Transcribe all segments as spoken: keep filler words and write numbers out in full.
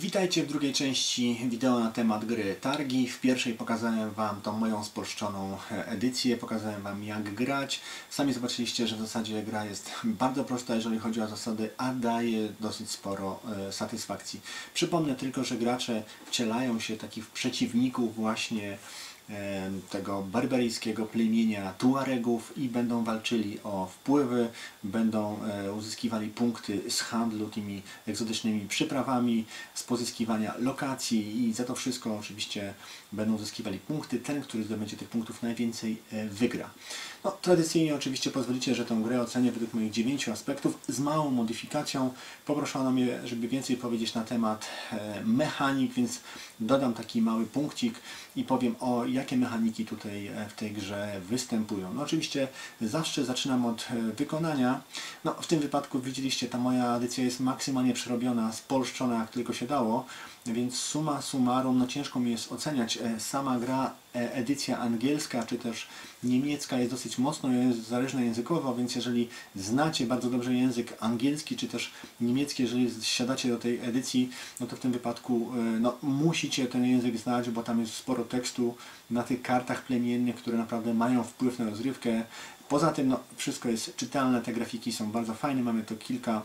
Witajcie w drugiej części wideo na temat gry Targi. W pierwszej pokazałem Wam tą moją spolszczoną edycję, pokazałem Wam jak grać. Sami zobaczyliście, że w zasadzie gra jest bardzo prosta, jeżeli chodzi o zasady, a daje dosyć sporo e, satysfakcji. Przypomnę tylko, że gracze wcielają się takich przeciwników właśnie e, tego barbaryjskiego plemienia Tuaregów i będą walczyli o wpływy, będą e, uzyskiwali punkty z handlu tymi egzotycznymi przyprawami, z pozyskiwania lokacji i za to wszystko oczywiście będą uzyskiwali punkty. Ten, który zdobędzie tych punktów najwięcej, e, wygra. No, tradycyjnie oczywiście pozwolicie, że tę grę ocenię według moich dziewięciu aspektów z małą modyfikacją. Poproszono mnie, żeby więcej powiedzieć na temat e, mechanik, więc dodam taki mały punkcik i powiem, o jakie mechaniki tutaj w tej grze występują. No oczywiście zawsze zaczynam od wykonania. No w tym wypadku widzieliście, ta moja edycja jest maksymalnie przerobiona, spolszczona jak tylko się dało, więc summa summarum, no ciężko mi jest oceniać. Sama gra, edycja angielska czy też niemiecka jest dosyć mocno jest zależna językowo, więc jeżeli znacie bardzo dobrze język angielski czy też niemiecki, jeżeli siadacie do tej edycji, no to w tym wypadku no, musicie ten język znać, bo tam jest sporo tekstu na tych kartach plemiennych, które naprawdę mają wpływ na rozgrywkę. Poza tym no, wszystko jest czytelne, te grafiki są bardzo fajne, mamy to kilka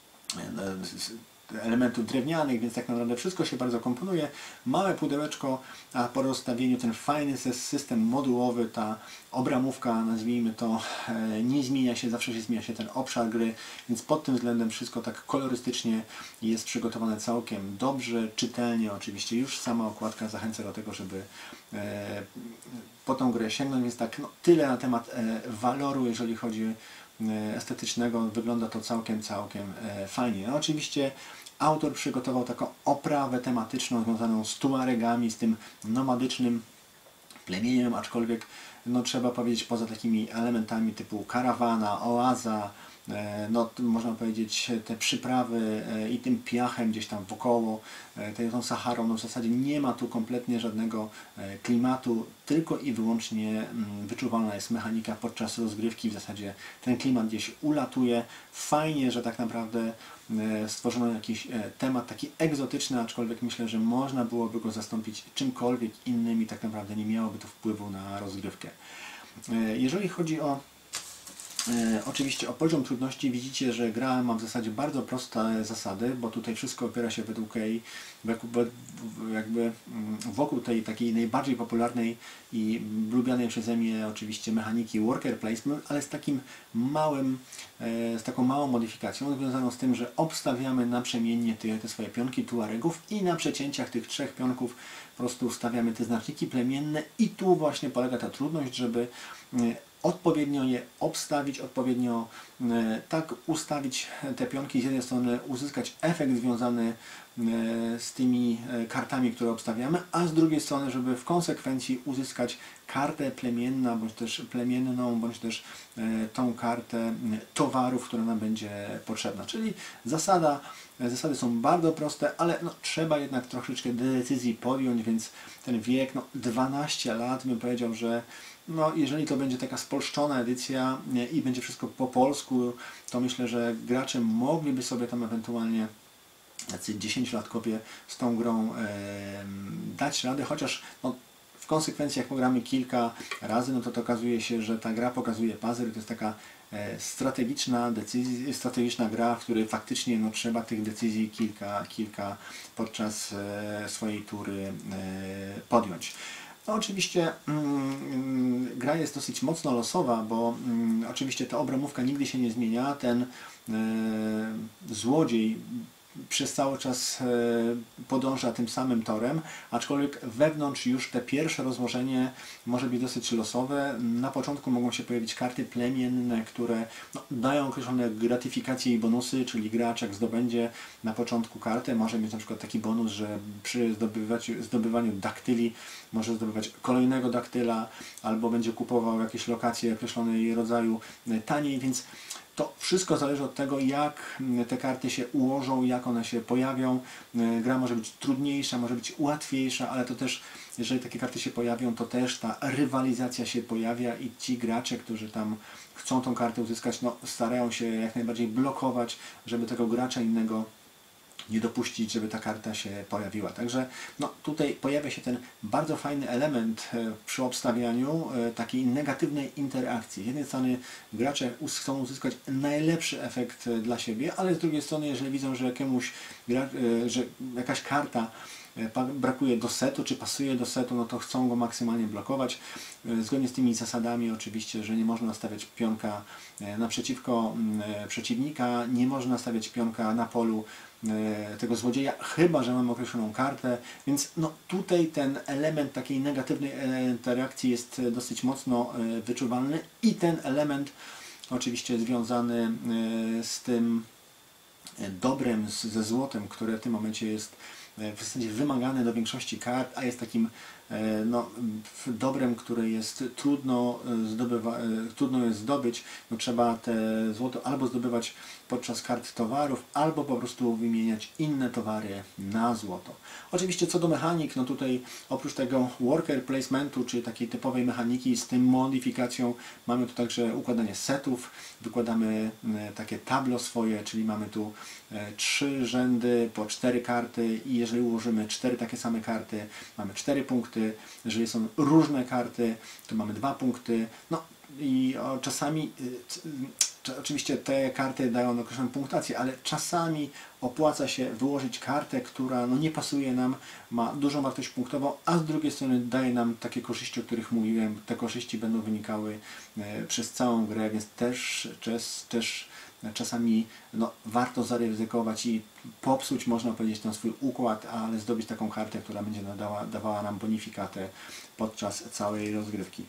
elementów drewnianych, więc tak naprawdę wszystko się bardzo komponuje. Małe pudełeczko, a po rozstawieniu ten fajny system modułowy, ta obramówka, nazwijmy to, nie zmienia się, zawsze się zmienia się ten obszar gry, więc pod tym względem wszystko tak kolorystycznie jest przygotowane całkiem dobrze, czytelnie. Oczywiście już sama okładka zachęca do tego, żeby po tą grę sięgnąć, więc tak no, tyle na temat waloru, jeżeli chodzi estetycznego. Wygląda to całkiem, całkiem fajnie. No, oczywiście autor przygotował taką oprawę tematyczną związaną z Tuaregami, z tym nomadycznym plemieniem, aczkolwiek no, trzeba powiedzieć, poza takimi elementami typu karawana, oaza, no, można powiedzieć, te przyprawy i tym piachem gdzieś tam wokoło, tą Saharą, no w zasadzie nie ma tu kompletnie żadnego klimatu, tylko i wyłącznie wyczuwalna jest mechanika podczas rozgrywki. W zasadzie ten klimat gdzieś ulatuje. Fajnie, że tak naprawdę stworzono jakiś temat taki egzotyczny, aczkolwiek myślę, że można byłoby go zastąpić czymkolwiek innym i tak naprawdę nie miałoby to wpływu na rozgrywkę. Jeżeli chodzi o E, oczywiście o poziom trudności, widzicie, że gra ma w zasadzie bardzo proste zasady, bo tutaj wszystko opiera się według jej, jakby wokół tej takiej najbardziej popularnej i lubianej przeze mnie oczywiście mechaniki worker placement, ale z takim małym, e, z taką małą modyfikacją związaną z tym, że obstawiamy naprzemiennie te, te swoje pionki Tuaregów i na przecięciach tych trzech pionków po prostu stawiamy te znaczniki plemienne i tu właśnie polega ta trudność, żeby e, odpowiednio je obstawić, odpowiednio e, tak ustawić te pionki, z jednej strony uzyskać efekt związany e, z tymi e, kartami, które obstawiamy, a z drugiej strony, żeby w konsekwencji uzyskać kartę plemienną, bądź też plemienną, bądź też e, tą kartę e, towarów, która nam będzie potrzebna. Czyli zasada, zasady są bardzo proste, ale no, trzeba jednak troszeczkę decyzji podjąć, więc ten wiek, no dwanaście lat, bym powiedział, że no, jeżeli to będzie taka spolszczona edycja i będzie wszystko po polsku, to myślę, że gracze mogliby sobie tam ewentualnie tacy dziesięciolatkowie z tą grą e, dać radę, chociaż no, w konsekwencji jak pogramy kilka razy, no to, to okazuje się, że ta gra pokazuje puzzle, to jest taka e, strategiczna decyzja, strategiczna gra, w której faktycznie no, trzeba tych decyzji kilka, kilka podczas e, swojej tury e, podjąć. No oczywiście mm, gra jest dosyć mocno losowa, bo mm, oczywiście ta obramówka nigdy się nie zmienia. Ten e, złodziej przez cały czas e, podąża tym samym torem, aczkolwiek wewnątrz już te pierwsze rozłożenie może być dosyć losowe. Na początku mogą się pojawić karty plemienne, które no, dają określone gratyfikacje i bonusy, czyli gracz jak zdobędzie na początku kartę, może mieć na przykład taki bonus, że przy zdobywaniu daktyli może zdobywać kolejnego daktyla, albo będzie kupował jakieś lokacje określonej rodzaju taniej, więc to wszystko zależy od tego, jak te karty się ułożą, jak one się pojawią. Gra może być trudniejsza, może być łatwiejsza, ale to też, jeżeli takie karty się pojawią, to też ta rywalizacja się pojawia i ci gracze, którzy tam chcą tą kartę uzyskać, no, starają się jak najbardziej blokować, żeby tego gracza innego nie dopuścić, żeby ta karta się pojawiła. Także no, tutaj pojawia się ten bardzo fajny element przy obstawianiu takiej negatywnej interakcji. Z jednej strony gracze chcą uzyskać najlepszy efekt dla siebie, ale z drugiej strony, jeżeli widzą, że jakiemuś, że jakaś karta brakuje do setu, czy pasuje do setu, no to chcą go maksymalnie blokować. Zgodnie z tymi zasadami oczywiście, że nie można stawiać pionka naprzeciwko przeciwnika, nie można stawiać pionka na polu tego złodzieja, chyba że mamy określoną kartę, więc no tutaj ten element takiej negatywnej interakcji jest dosyć mocno wyczuwalny i ten element oczywiście związany z tym dobrem, ze złotem, które w tym momencie jest w zasadzie wymagane do większości kart, a jest takim no, dobrem, które jest trudno, zdobywa, trudno jest zdobyć. No, trzeba te złoto albo zdobywać podczas kart towarów, albo po prostu wymieniać inne towary na złoto. Oczywiście co do mechanik, no tutaj oprócz tego worker placementu, czyli takiej typowej mechaniki z tym modyfikacją, mamy tu także układanie setów, wykładamy takie tablo swoje, czyli mamy tu trzy rzędy po cztery karty i jeżeli ułożymy cztery takie same karty, mamy cztery punkty, jeżeli są różne karty, to mamy dwa punkty, no i czasami, oczywiście te karty dają określoną punktację, ale czasami opłaca się wyłożyć kartę, która no nie pasuje nam, ma dużą wartość punktową, a z drugiej strony daje nam takie korzyści, o których mówiłem, te korzyści będą wynikały przez całą grę, więc też, też, też czasami no, warto zaryzykować i popsuć, można powiedzieć, ten swój układ, ale zdobyć taką kartę, która będzie nadała, dawała nam bonifikatę podczas całej rozgrywki.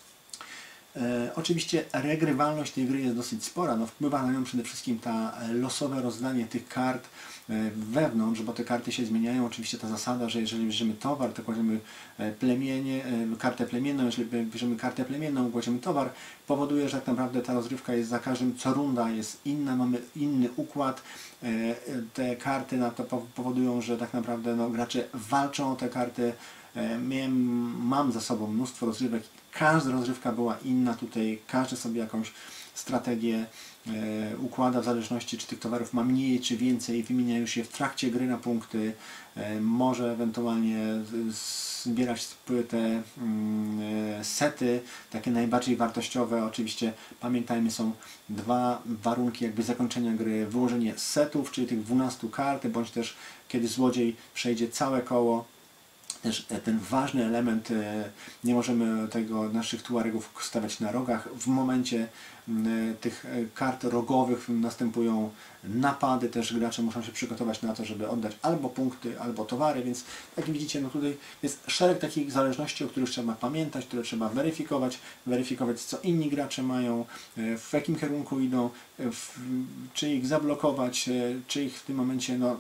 E, oczywiście regrywalność tej gry jest dosyć spora, no, wpływa na nią przede wszystkim ta losowe rozdanie tych kart e, wewnątrz, bo te karty się zmieniają. Oczywiście ta zasada, że jeżeli bierzemy towar, to kładziemy plemienie, e, kartę plemienną, jeżeli bierzemy kartę plemienną, kładziemy towar, powoduje, że tak naprawdę ta rozgrywka jest za każdym, co runda jest inna, mamy inny układ. E, te karty na to powodują, że tak naprawdę no, gracze walczą o te karty. Miałem, mam za sobą mnóstwo rozgrywek, każda rozgrywka była inna, tutaj każdy sobie jakąś strategię e, układa w zależności, czy tych towarów ma mniej, czy więcej, wymienia już je w trakcie gry na punkty, e, może ewentualnie zbierać te mm, sety, takie najbardziej wartościowe. Oczywiście pamiętajmy, są dwa warunki jakby zakończenia gry, wyłożenie setów, czyli tych dwunastu kart, bądź też kiedy złodziej przejdzie całe koło. Też ten ważny element, nie możemy tego naszych tuaregów stawiać na rogach. W momencie tych kart rogowych następują napady, też gracze muszą się przygotować na to, żeby oddać albo punkty, albo towary, więc jak widzicie, no tutaj jest szereg takich zależności, o których trzeba pamiętać, które trzeba weryfikować, weryfikować co inni gracze mają, w jakim kierunku idą, w, czy ich zablokować, czy ich w tym momencie no,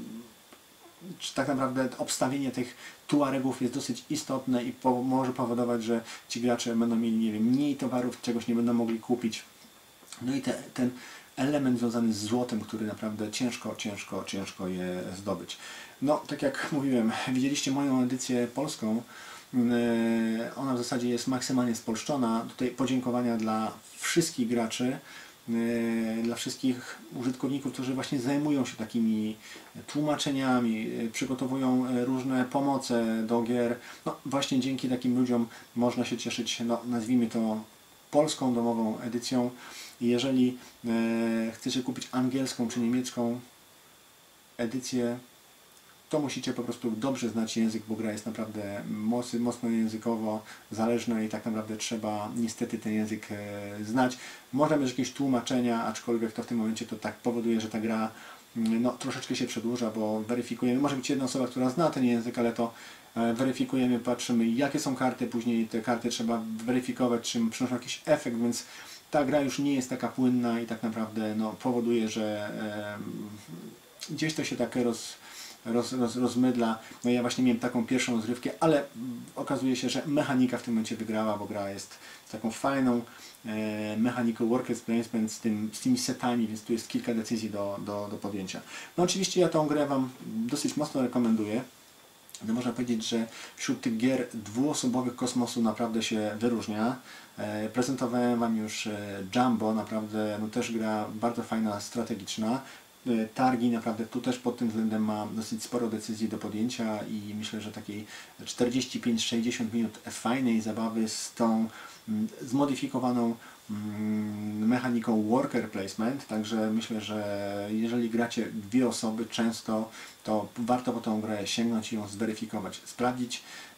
czy tak naprawdę obstawienie tych tuaregów jest dosyć istotne i po, może powodować, że ci gracze będą mieli nie wiem, mniej towarów, czegoś nie będą mogli kupić. No i te, ten element związany z złotem, który naprawdę ciężko, ciężko, ciężko je zdobyć. No, tak jak mówiłem, widzieliście moją edycję polską. Ona w zasadzie jest maksymalnie spolszczona. Tutaj podziękowania dla wszystkich graczy, dla wszystkich użytkowników, którzy właśnie zajmują się takimi tłumaczeniami, przygotowują różne pomoce do gier. No właśnie dzięki takim ludziom można się cieszyć, no, nazwijmy to polską domową edycją. I jeżeli e, chcecie kupić angielską czy niemiecką edycję, to musicie po prostu dobrze znać język, bo gra jest naprawdę mocno, mocno językowo zależna i tak naprawdę trzeba niestety ten język e, znać. Można mieć jakieś tłumaczenia, aczkolwiek to w tym momencie to tak powoduje, że ta gra no, troszeczkę się przedłuża, bo weryfikujemy, może być jedna osoba, która zna ten język, ale to e, weryfikujemy, patrzymy jakie są karty, później te karty trzeba weryfikować, czy przynoszą jakiś efekt, więc ta gra już nie jest taka płynna i tak naprawdę no, powoduje, że e, gdzieś to się tak roz Roz, roz, rozmydla. No ja właśnie miałem taką pierwszą rozgrywkę, ale okazuje się, że mechanika w tym momencie wygrała, bo gra jest taką fajną e, mechaniką worker placement z, tym, z tymi setami, więc tu jest kilka decyzji do, do, do podjęcia. No oczywiście ja tą grę Wam dosyć mocno rekomenduję. No można powiedzieć, że wśród tych gier dwuosobowych kosmosu naprawdę się wyróżnia. E, prezentowałem Wam już e, Jumbo, naprawdę no też gra bardzo fajna, strategiczna. targi, naprawdę tu też pod tym względem ma dosyć sporo decyzji do podjęcia i myślę, że takiej czterdzieści pięć do sześćdziesięciu minut fajnej zabawy z tą zmodyfikowaną mechaniką worker placement, także myślę, że jeżeli gracie dwie osoby często, to warto po tą grę sięgnąć i ją zweryfikować, sprawdzić.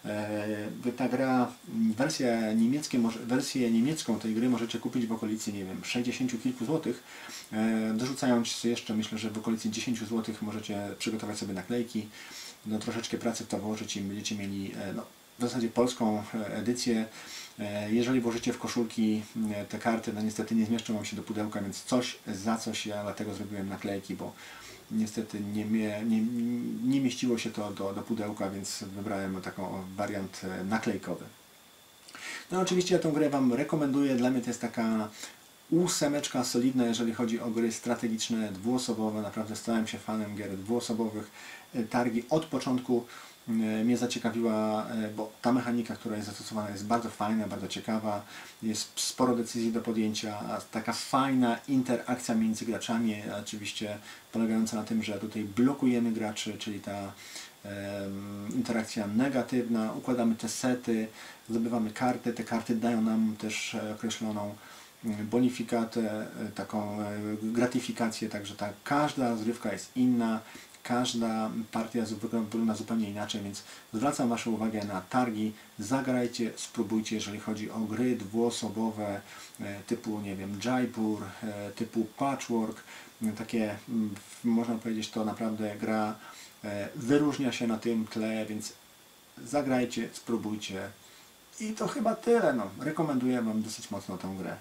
Ta gra, wersja niemieckie, wersję niemiecką tej gry możecie kupić w okolicy, nie wiem, sześćdziesięciu kilku złotych, dorzucając jeszcze, myślę, że w okolicy dziesięciu złotych możecie przygotować sobie naklejki, no, troszeczkę pracy w to włożyć i będziecie mieli no, w zasadzie polską edycję. Jeżeli włożycie w koszulki te karty, no niestety nie zmieszczą Wam się do pudełka, więc coś za coś, ja dlatego zrobiłem naklejki, bo niestety nie, mie, nie, nie mieściło się to do, do pudełka, więc wybrałem taką wariant naklejkowy. No oczywiście ja tę grę Wam rekomenduję, dla mnie to jest taka ósemeczka solidna, jeżeli chodzi o gry strategiczne, dwuosobowe, naprawdę stałem się fanem gier dwuosobowych. Targi od początku mnie zaciekawiła, bo ta mechanika, która jest zastosowana, jest bardzo fajna, bardzo ciekawa, jest sporo decyzji do podjęcia, taka fajna interakcja między graczami, oczywiście polegająca na tym, że tutaj blokujemy graczy, czyli ta um, interakcja negatywna, układamy te sety, zdobywamy karty, te karty dają nam też określoną bonifikatę, taką gratyfikację, także ta, każda rozgrywka jest inna, każda partia wygląda zupełnie inaczej, więc zwracam Waszą uwagę na targi, zagrajcie, spróbujcie, jeżeli chodzi o gry dwuosobowe typu, nie wiem, Jaipur, typu Patchwork, takie, można powiedzieć, to naprawdę gra wyróżnia się na tym tle, więc zagrajcie, spróbujcie i to chyba tyle, no, rekomenduję Wam dosyć mocno tę grę.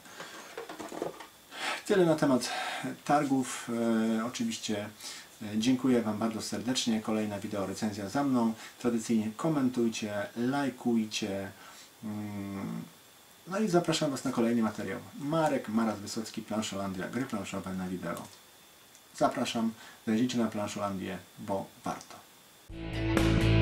Tyle na temat targów, e, oczywiście dziękuję Wam bardzo serdecznie. Kolejna wideo recenzja za mną. Tradycyjnie komentujcie, lajkujcie. No i zapraszam Was na kolejny materiał. Marek Maras Wysocki, Planszolandia, gry planszowe na wideo. Zapraszam, zajrzyjcie na Planszolandię, bo warto.